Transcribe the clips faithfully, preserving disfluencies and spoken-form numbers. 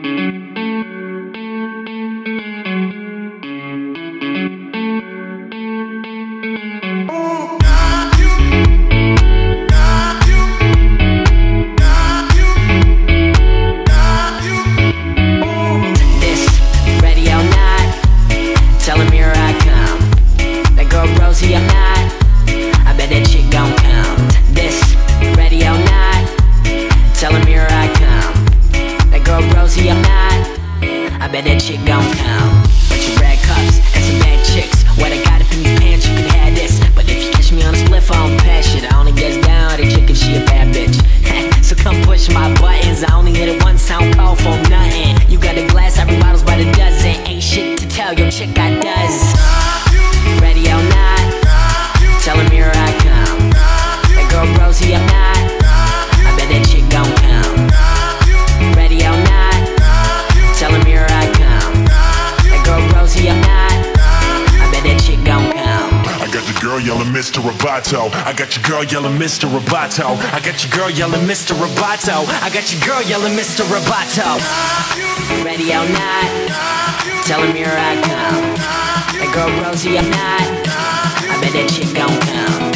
Mister Roboto. I got your girl yelling Mister Roboto. I got your girl yelling Mister Roboto. I got your girl yelling Mister Roboto. Ready or not, tell him here I come. That girl Rosie, I'm not. I bet that chick gon' come.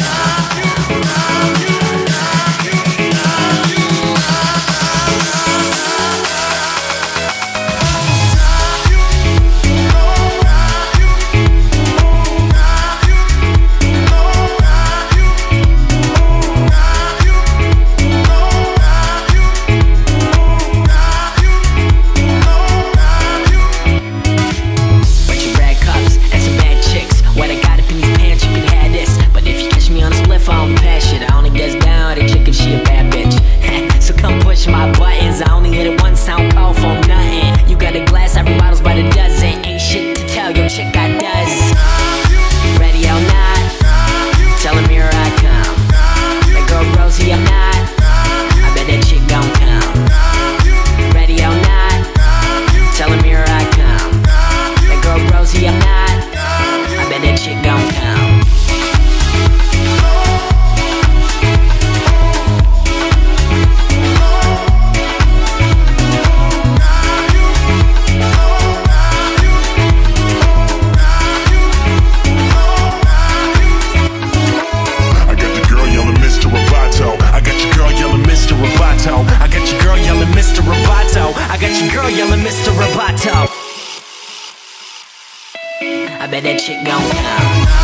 I bet that chick gon' come.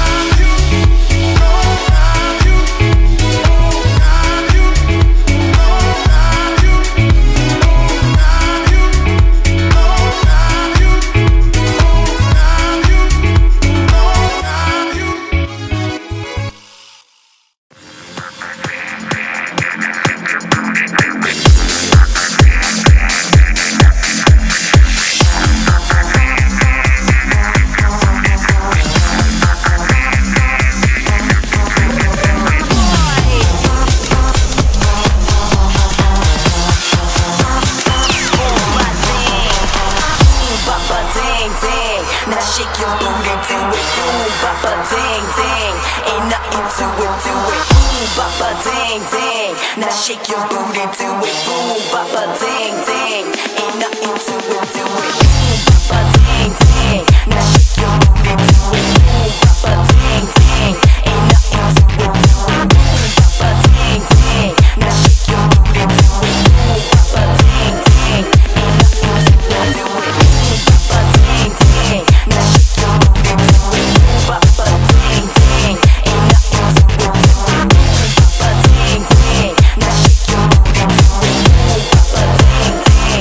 Now shake your booty, do it, boom, bapa, ding, ding. Ain't nothing to it, do it, boom, bapa, ding, ding. Now shake your booty, do it, boom, bapa, ding, ding. Ain't nothing to it, do it, boom, bapa, ding, ding. Now shake your booty, do it, boom, bapa, ding, ding. Ain't nothing to it, do it, boom, bapa, ding, ding. Now shake your booty, do it, boom, bapa, ding, ding. Ain't nothing to it, do it, boom, bapa, ding, ding. Now shake your booty, do it, boom, bapa, ding, ding. Ain't nothing to it, do it, boom, bapa, ding, ding. Now shake your booty, do it, boom, bapa, ding, ding.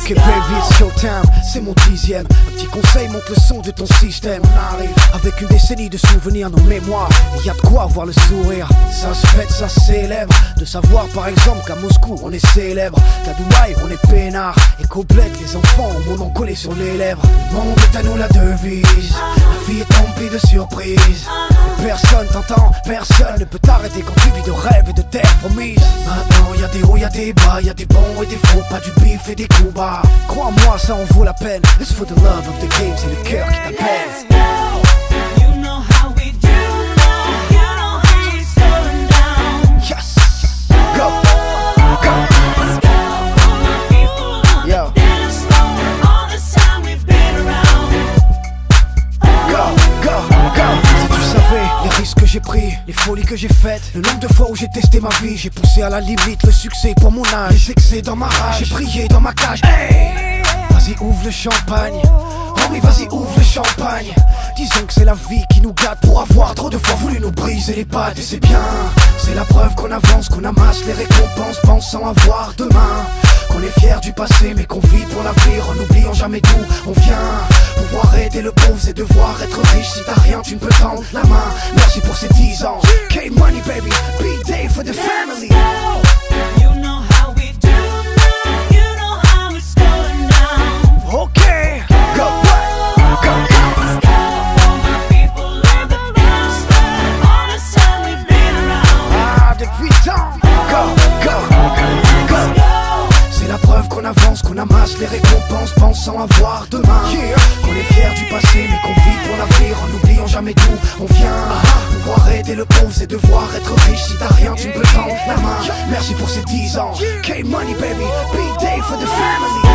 Ok baby, it's showtime, c'est mon dixième. Un petit conseil, monte le son de ton système. Avec une décennie de souvenirs, nos mémoires, y a de quoi avoir le sourire. Ça se fête, ça se célèbre. De savoir par exemple qu'à Moscou on est célèbre, qu'à Dubaï on est peinard, et qu'au bled les enfants ont mon nom collé sur les lèvres. Le monde est à nous la devise, la vie est emplie de surprises. Et personne t'entend, personne ne peut t'arrêter quand tu vis de rêves et de terres promises. Maintenant y a des hauts, y a des bas, y a des bons et des faux, pas du bif et des coups bas. Crois-moi, ça en vaut la peine. It's for the love of the game, c'est le cœur qui t'appelle. You know how we do now. You know how it's going down. Yes, go, go. Let's go. All my people on Yo. the dance floor. All this time we've been around. Go, go, go. Si tu savais les risques que j'ai pris, les folies que j'ai faites, le nombre de fois où j'ai testé ma vie, j'ai poussé à la limite le succès pour mon âge, les excès dans ma rage, j'ai prié dans ma cage. Hey, vas-y ouvre le champagne, oh mais vas-y ouvre le champagne. Disons que c'est la vie qui nous gâte pour avoir trop de fois voulu nous briser les pattes. Et c'est bien, c'est la preuve qu'on avance, qu'on amasse les récompenses pensant avoir demain. Qu'on est fier du passé mais qu'on vit pour l'avenir en n'oubliant jamais d'où on vient. Pouvoir aider le pauvre c'est devoir être riche. Si t'as rien tu ne peux tendre la main. Merci pour ces dix ans. K-Money baby, B-Day for the family. You know how we do now. You know how it's going down. Ok, go, what? Go, go. Let's go. All my people on the dance floor. All this time we've been around. Ah, depuis tant. Go, go, go. C'est la preuve qu'on avance, qu'on amasse les récompenses pensant avoir demain. Yeah. Qu'on est fier du passé mais qu'on vit pour l'avenir en n'oubliant jamais d'où on vient. uh-huh. Pouvoir aider le pauvre c'est devoir être riche. Si t'as rien tu ne peux tendre la main. Merci pour ces dix ans. K-Money baby, B-Day for the family.